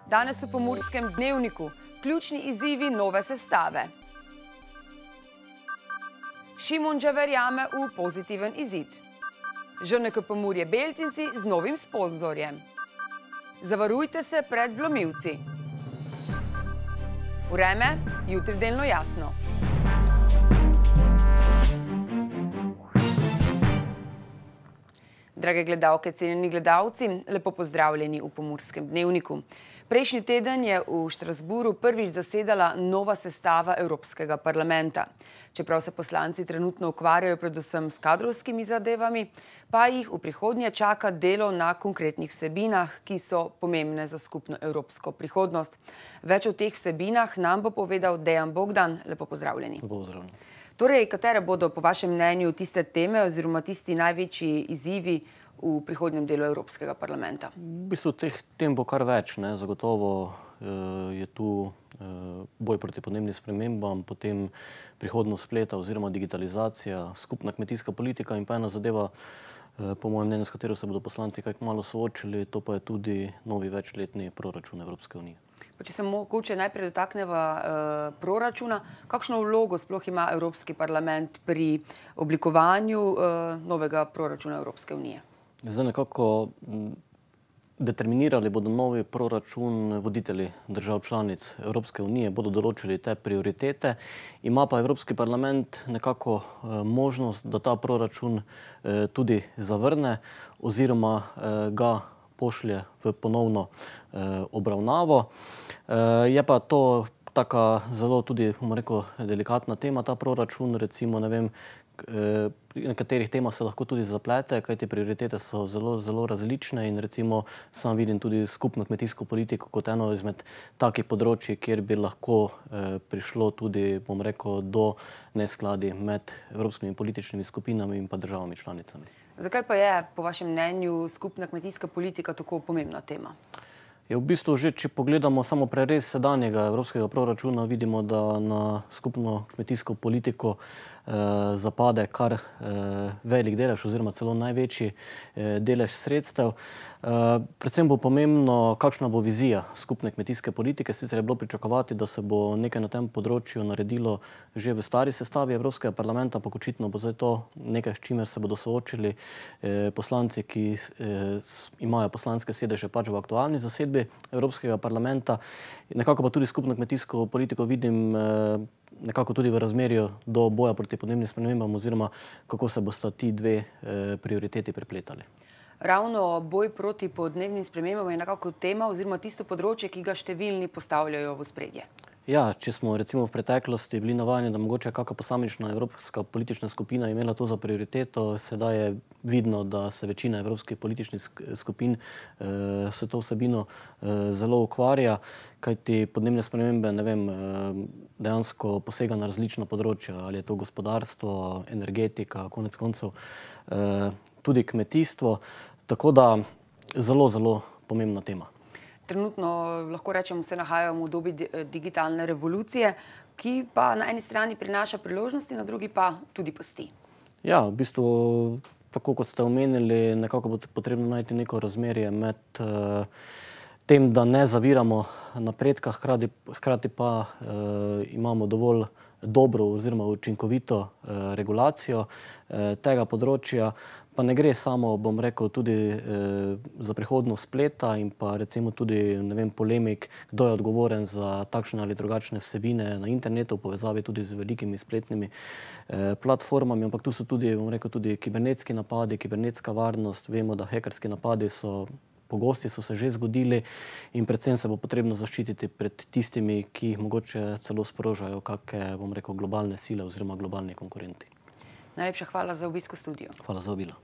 Danes v Pomurskem dnevniku ključni izzivi nove sestave. Šimunža verjame v pozitiven izid. ŽNK Pomurje Beltinci z novim sponzorjem. Zavarujte se pred vlomilci. Vreme, jutri delno jasno. Drage gledalke, cenjeni gledalci, lepo pozdravljeni v Pomurskem dnevniku. Prejšnji teden je v Štrasburu prvič zasedala nova sestava Evropskega parlamenta. Čeprav se poslanci trenutno ukvarjajo predvsem s kadrovskimi zadevami, pa jih v prihodnje čaka delo na konkretnih vsebinah, ki so pomembne za skupno evropsko prihodnost. Več o teh vsebinah nam bo povedal Dejan Bogdan. Lepo pozdravljeni. Lepo pozdravljeni. Torej, katere bodo po vašem mnenju tiste teme oziroma tisti največji izzivi v prihodnjem delu Evropskega parlamenta? V bistvu teh tem bo kar več. Zagotovo je tu boj proti podnebnim spremembam, potem prihodnost spleta oziroma digitalizacija, skupna kmetijska politika in pa ena zadeva, po mojem mnenju, s katero se bodo poslanci kaj malo soočili, to pa je tudi novi večletni proračun Evropske unije. Če se mogoče najprej dotakneva proračuna, kakšno vlogo sploh ima Evropski parlament pri oblikovanju novega proračuna Evropske unije? Zdaj nekako determinirali bodo novi proračun voditelji držav članic Evropske unije, bodo določili te prioritete. Ima pa Evropski parlament nekako možnost, da ta proračun tudi zavrne oziroma ga pošlje v ponovno obravnavo. Je pa to taka zelo tudi, bomo rekel, delikatna tema, ta proračun, recimo, ne vem, pri nekaterih temah se lahko tudi zaplete, kajti prioritete so zelo različne in recimo sam vidim tudi skupno kmetijsko politiko kot eno izmed takih področij, kjer bi lahko prišlo tudi, bom rekel, do neskladij med evropskimi političnimi skupinami in pa državami članicami. Zakaj pa je, po vašem mnenju, skupna kmetijska politika tako pomembna tema? V bistvu že, če pogledamo samo prerez sedanjega evropskega proračuna, vidimo, da na skupno kmetijsko politiko zapade kar velik delež oziroma celo največji delež sredstev. Predvsem bo pomembno, kakšna bo vizija skupne kmetijske politike. Sicer je bilo pričakovati, da se bo nekaj na tem področju naredilo že v stari sestavi Evropskega parlamenta, pa očitno bo zdaj to nekaj, s čimer se bodo soočili poslanci, ki imajo poslanske sedeže pač v aktualni zasedbi Evropskega parlamenta. Nekako pa tudi skupno kmetijsko politiko vidim nekako tudi v razmerju do boja proti podnebnim spremembam oziroma kako se bosta ti dve prioriteti prepletali. Ravno boj proti podnebnim spremembam je nekako tema oziroma tisto področje, ki ga številni postavljajo v ospredje. Ja, če smo recimo v preteklosti bili navajeni, da mogoče kakšna posamična evropska politična skupina imela to za prioriteto, sedaj je vidno, da se večina evropskih političnih skupin s to vsebino zelo ukvarja, kajti podnebne spremembe, ne vem, dejansko posega na različna področja, ali je to gospodarstvo, energetika, konec koncev tudi kmetijstvo, tako da zelo pomembna tema. Trenutno, lahko rečemo, se nahajamo v dobi digitalne revolucije, ki pa na eni strani prinaša priložnosti, na drugi pa tudi pasti. Ja, v bistvu, tako kot ste omenili, nekako bo potrebno najti neko razmerje med tem, da ne zaviramo napredka, hkrati pa imamo dovolj dobro oziroma učinkovito regulacijo tega področja. Pa ne gre samo, bom rekel, tudi za prihodnost spleta in pa recimo tudi, ne vem, polemik, kdo je odgovoren za takšne ali drugačne vsebine na internetu, v povezavi tudi z velikimi spletnimi platformami, ampak tu so tudi, bom rekel, tudi kibernetski napadi, kibernetska varnost. Vemo, da hekerski napadi pogosti so se že zgodili in predvsem se bo potrebno zaščititi pred tistimi, ki jih mogoče celo sprožajo kakšne, bom rekel, globalne sile oziroma globalni konkurenti. Najlepša hvala za obisk v studiu. Hvala za vabilo.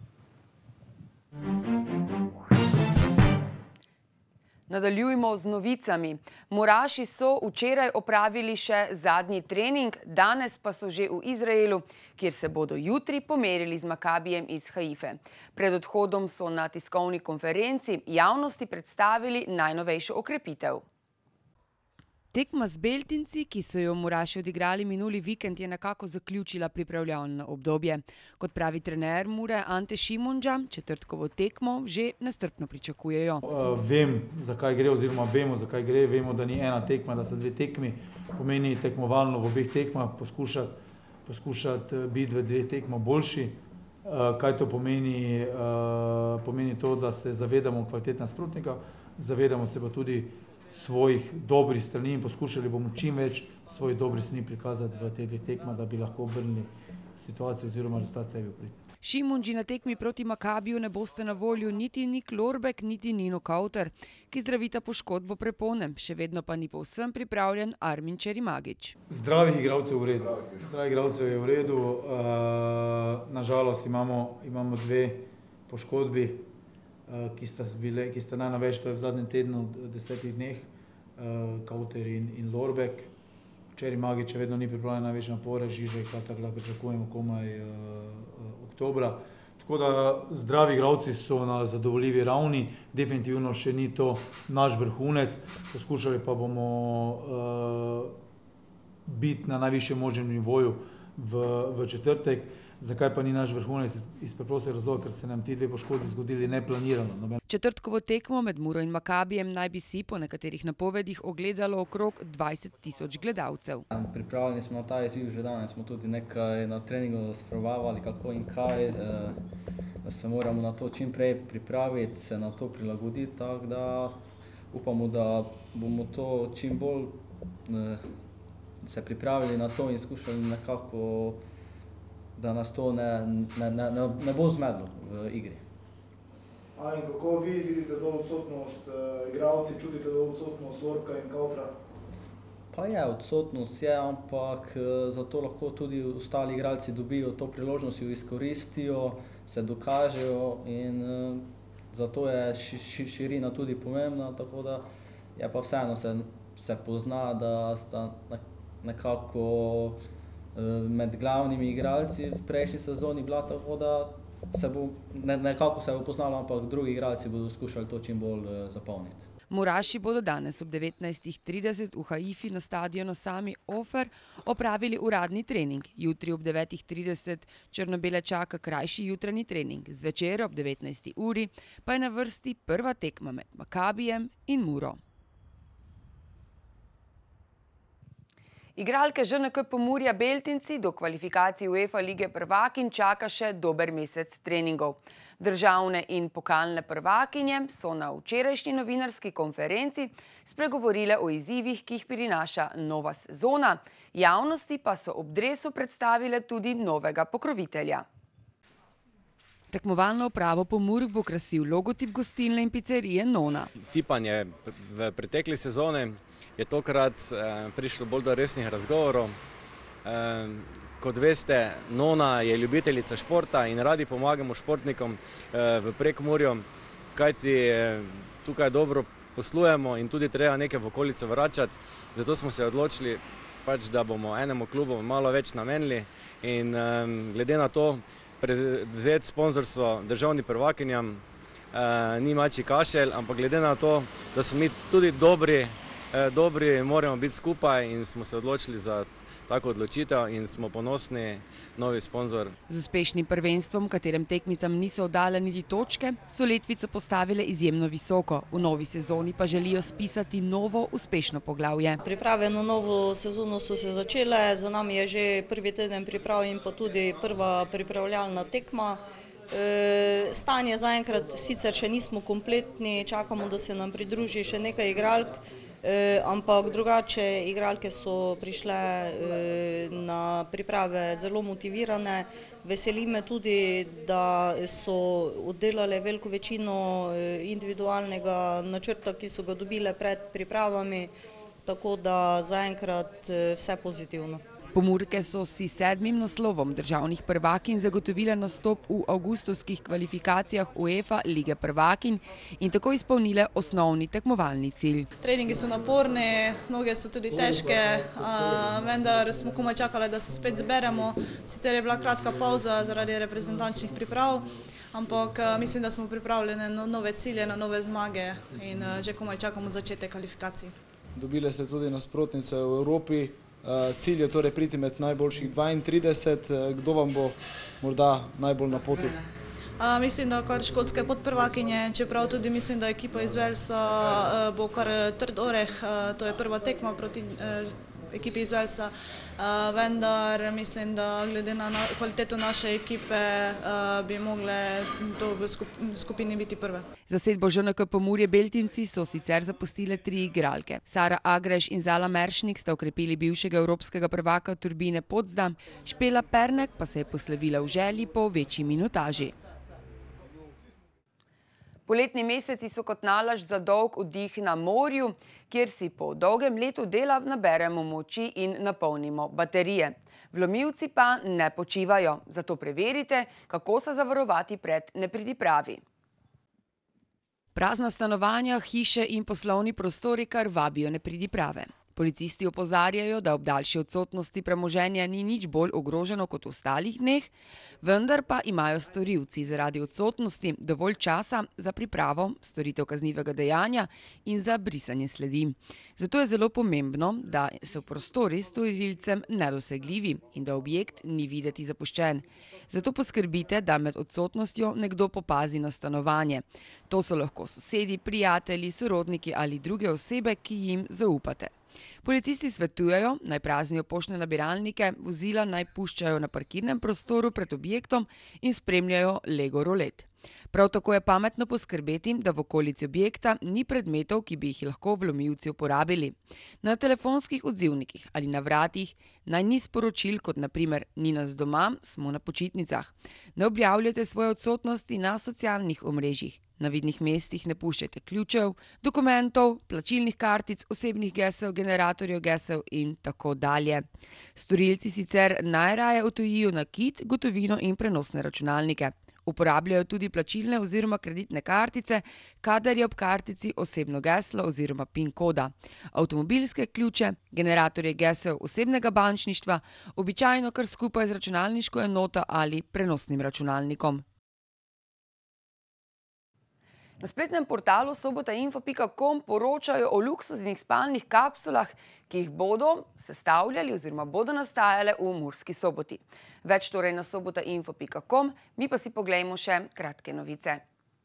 Nadaljujmo z novicami. Moraši so včeraj opravili še zadnji trening, danes pa so že v Izraelu, kjer se bodo jutri pomerili z Makabijem iz Haife. Pred odhodom so na tiskovni konferenci javnosti predstavili najnovejšo okrepitev. Tekma z Beltinci, ki so jo Muraši odigrali minuli vikend, je nekako zaključila pripravljalno obdobje. Kot pravi trener Mure Ante Šimundža, četrtkovo tekmo že nestrpno pričakujejo. Vem, zakaj gre, oziroma vemo, zakaj gre. Vemo, da ni ena tekma, da so dve tekmi. Pomeni tekmovalno v obeh tekmah poskušati biti v dveh tekmah boljši. Kaj to pomeni? Pomeni to, da se zavedamo kvalitet nasprotnika, zavedamo se pa tudi svojih dobrih strani in poskušali bomo čim več svojih dobrih strani prikazati v teh dveh tekmah, da bi lahko obrnili situacijo oziroma rezultat sebi v prid. Šimundži na tekmi proti Makabiju ne boste na voljo niti Nik Lorbek, niti Nino Kauter, ki zdravita poškodbo prepone, še vedno pa ni povsem pripravljen Armin Čerimagić. Zdravih igralcev v redu. Zdravih igralcev je v redu. Nažalost imamo dve poškodbi, ki sta največ, to je v zadnjem tednu, 10 dneh, Kauter in Lorbek. Čerimagić vedno ni pripravljen na večje napore, Žižeka tako da pričakujemo komaj oktobra. Tako da zdravi igralci so na zadovoljivi ravni, definitivno še ni to naš vrhunec, poskušali pa bomo biti na najvišjem možnem nivoju v četrtek. Zakaj pa ni naš vrhunec? Iz preprostega razloga, ker se nam ti dve poškodbi zgodili neplanirano. Četrtkovo tekmo med Muro in Makabijem naj bi si po nekaterih napovedih ogledalo okrog 20.000 gledalcev. Pripravljeni smo na ta izziv že danes, smo tudi nekaj na treningu sprobavali, kako in kaj, da se moramo na to čim prej pripraviti, se na to prilagoditi, tako da upamo, da bomo to čim bolj se pripravili na to in skušali nekako, da nas to ne bo zmedlo v igri. In kako vi vidite to odsotnost igralci, čutite to odsotnost Lorbka in Kautra? Pa je, odsotnost je, ampak zato lahko tudi ostali igralci dobijo to priložnost, jo izkoristijo, se dokažejo in zato je širina tudi pomembna, tako da je pa vseeno se pozna, da sta nekako med glavnimi igralci v prejšnji sezoni bila, tako da nekako se bo poznalo, ampak drugi igralci bodo skušali to čim bolj zapolniti. Muraši bodo danes ob 19.30 v Haifi na stadionu Sami Ofer opravili uradni trening. Jutri ob 9.30 črno-bele čaka krajši jutranji trening. Zvečer ob 19. uri pa je na vrsti prva tekma med Makabijem in Muro. Igralke ŽNK Pomurja Beltinci do kvalifikacij UEFA lige prvakinj čaka še dober mesec treningov. Državne in pokalne prvakinje so na včerajšnji novinarski konferenci spregovorile o izzivih, ki jih prinaša nova sezona, javnosti pa so ob dresu predstavile tudi novega pokrovitelja. Tekmovalno opravo Pomurk bo krasil logotip gostilne in pizzerije Nona. Tipanje v pretekli sezoni je tokrat prišlo bolj do resnih razgovorov. Kot veste, Nona je ljubiteljica športa in radi pomagamo športnikom v Prekmurju, kajti tukaj dobro poslujemo in tudi treba nekaj v okolico vračati. Zato smo se odločili, da bomo enemu klubu malo več namenili in glede na to prevzeti sponzorstvo državnim prvakinjam ni mačji kašelj, ampak glede na to, da smo mi tudi dobri, moramo biti skupaj in smo se odločili za tako odločitev in smo ponosni novi sponzor. Z uspešnim prvenstvom, katerem tekmicam niso oddale niti točke, so letvico postavile izjemno visoko. V novi sezoni pa želijo spisati novo uspešno poglavje. Priprave na novo sezono so se začele, za nami je že prvi teden priprav in pa tudi prva pripravljalna tekma. Stanje zaenkrat sicer še nismo kompletni, čakamo, da se nam pridruži še nekaj igralk, ampak drugače igralke so prišle na priprave zelo motivirane. Veseli me tudi, da so oddelale veliko večino individualnega načrta, ki so ga dobile pred pripravami, tako da zaenkrat vse pozitivno. Pomurke so si 7. naslovom državnih prvakinj zagotovile nastop v avgustovskih kvalifikacijah UEFA lige prvakinj in tako izpolnile osnovni tekmovalni cilj. Treningi so naporni, noge so tudi težke, vendar smo komaj čakali, da se spet zberemo. Sicer je bila kratka pauza zaradi reprezentančnih priprav, ampak mislim, da smo pripravljeni na nove cilje, na nove zmage in že komaj čakamo začetek kvalifikacij. dobile ste tudi nasprotnice v Evropi. Cilj je torej priti med najboljših 32. Kdo vam bo morda najbolj na poti? Mislim, da kar škotske podprvakinje, čeprav tudi mislim, da ekipa iz Walesa bo kar trd oreh. To je prva tekma proti ekipi iz Walesa, vendar mislim, da glede na kvaliteto naše ekipe bi mogle to v skupini biti prve. Zasedbo ŽNK Pomurje Beltinci so sicer zapustile 3 igralke. Sara Agreš in Zala Meršnik sta okrepili bivšega evropskega prvaka Turbine Potsdam, Špela Pernek pa se je poslovila v želji po večji minutaži. Poletni meseci so kot nalašč za dolg oddih na morju, kjer si po dolgem letu dela naberemo moči in napolnimo baterije. Vlomilci pa ne počivajo, zato preverite, kako se zavarovati pred nepridipravi. Prazna stanovanja, hiše in poslovni prostori kar vabijo nepridiprave. Policisti opozarjajo, da ob daljši odsotnosti premoženja ni nič bolj ogroženo kot v ostalih dneh, vendar pa imajo storilci zaradi odsotnosti dovolj časa za pripravo storitev kaznivega dejanja in za brisanje sledi. Zato je zelo pomembno, da so prostori storilcem nedosegljivi in da objekt ni videti zapuščen. Zato poskrbite, da med odsotnostjo nekdo popazi na stanovanje. To so lahko sosedi, prijatelji, sorodniki ali druge osebe, ki jim zaupate. Policisti svetujejo, naj praznijo poštne nabiralnike, vozila naj puščajo na parkirnem prostoru pred objektom in spremljajo Lego rolet. Prav tako je pametno poskrbeti, da v okolici objekta ni predmetov, ki bi jih lahko vlomilci uporabili. Na telefonskih odzivnikih ali na vratih naj ni sporočil, kot na primer ni nas doma, smo na počitnicah. Ne objavljajte svoje odsotnosti na socialnih omrežjih. Na vidnih mestih ne puščajte ključev, dokumentov, plačilnih kartic, osebnih gesel, generatorjev gesel in tako dalje. Storilci sicer najraje odtujijo nakit, gotovino in prenosne računalnike. Uporabljajo tudi plačilne oziroma kreditne kartice, kadar je ob kartici osebno geslo oziroma PIN koda. Avtomobilske ključe, generatorje gesel osebnega bančništva, običajno kar skupaj z računalniško enoto ali prenosnim računalnikom. Na spletnem portalu sobotainfo.com poročajo o luksuznih spalnih kapsulah, ki jih bodo sestavljali oziroma bodo nastajale v Murski Soboti. Več torej na sobotainfo.com, mi pa si poglejmo še kratke novice.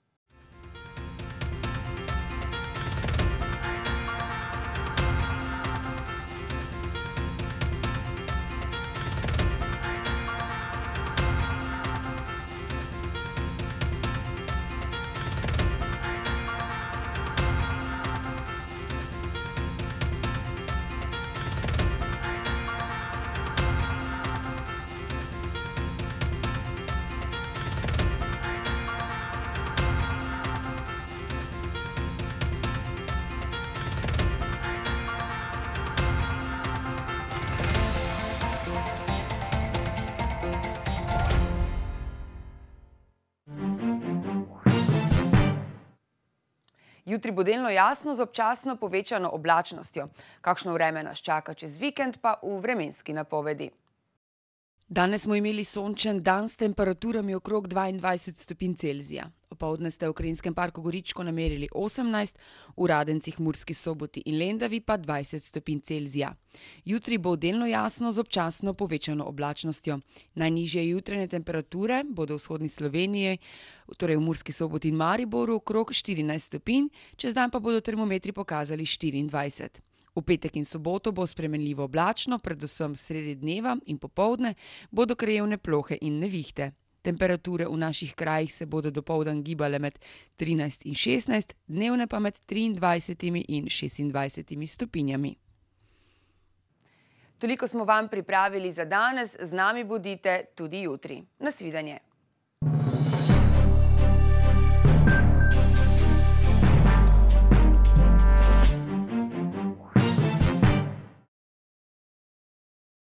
Jutri bo delno jasno z občasno povečano oblačnostjo. Kakšno vreme nas čaka čez vikend pa v vremenski napovedi. Danes smo imeli sončen dan s temperaturami okrog 22 stopinj Celzija. Opoldne ste v Krajinskem parku Goričko namerili 18, v Radencih, Murski Soboti in Lendavi pa 20 stopinj Celzija. Jutri bo delno jasno z občasno povečano oblačnostjo. Najnižje jutranje temperature bodo v vzhodni Sloveniji, torej v Murski Soboti in Mariboru, okrog 14 stopinj, čez dan pa bodo termometri pokazali 24. V petek in soboto bo spremenljivo oblačno, predvsem sredi dneva in popoldne bodo krajevne plohe in nevihte. Temperature v naših krajih se bodo dopoldan gibale med 13 in 16, dnevne pa med 23 in 26 stopinjami. Toliko smo vam pripravili za danes, z nami bodite tudi jutri. Nasvidenje.